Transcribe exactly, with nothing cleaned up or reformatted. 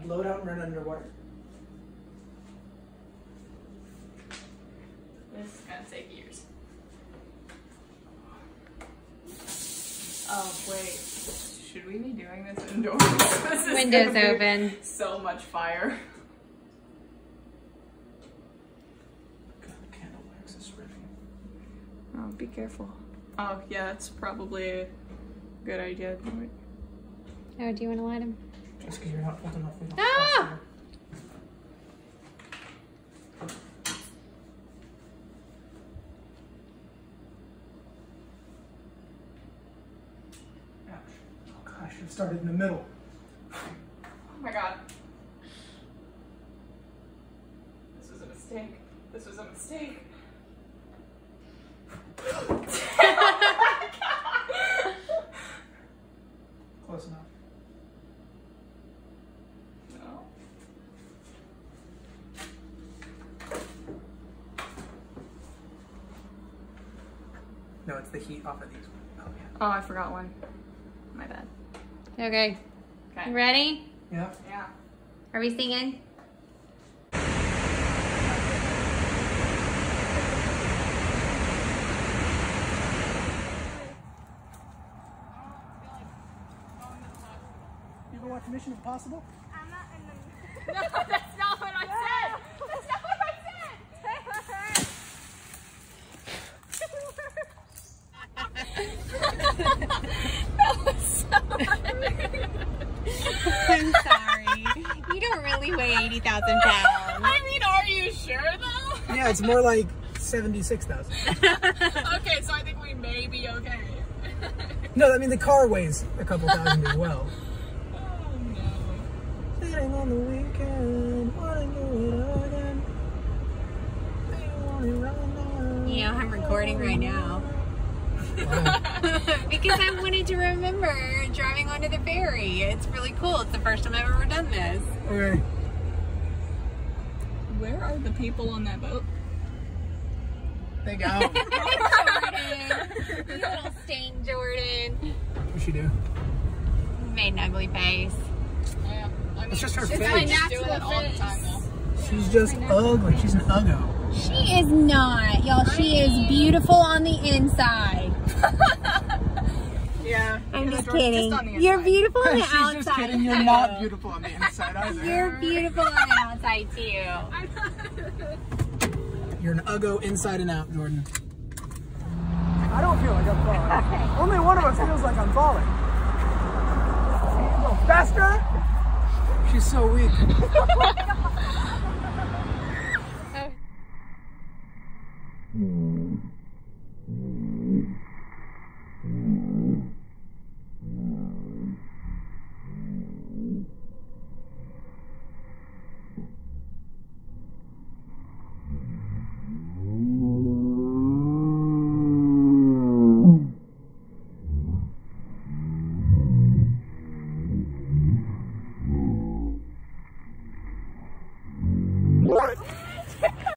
blow it out and run underwater. This is gonna take years. Oh wait, should we be doing this indoors? This is Windows open. So much fire. God, the candle wax is ripping. Oh, be careful. Oh yeah, that's probably a good idea. Oh, do you want to light him? Just because you're not holding enough. We don't Ah! Ouch. Oh god, I should have started in the middle. Oh my god. This was a mistake. This was a mistake. Close enough. No. No, it's the heat off of these. Oh yeah. Oh, I forgot one. My bad. Okay. Okay. You ready? Yeah. Yeah. Are we singing? You ever watch Mission Impossible? I'm not in the... No, that's not what I said. That's not what I said. That was so I'm sorry. You don't really weigh eighty thousand pounds. I mean, are you sure though? Yeah, it's more like seventy-six thousand. Okay, so I think we may be okay. No, I mean the car weighs a couple thousand as well. Oh no. Sitting on the weekend, wanna do it again. They want it right now. You know, I'm recording right now. Wow. Because I wanted to remember driving onto the ferry. It's really cool. It's the first time I've ever done this. Okay. Where are the people on that boat? They go. Jordan. You little stain, Jordan. What'd she do? Made an ugly face. Yeah, I mean, It's just her she's face. not My doing it all the time though. She's just ugly. She's an uggo. She is not, y'all. She is beautiful on the inside. Yeah. I'm yeah, just Jordan, kidding. on the You're inside. beautiful on the She's outside. just kidding. You're not beautiful on the inside either. You're beautiful on the outside too. You're an uggo inside and out, Jordan. I don't feel like I'm falling. Okay. Only one of us feels like I'm falling. Go faster. She's so weak. Oh.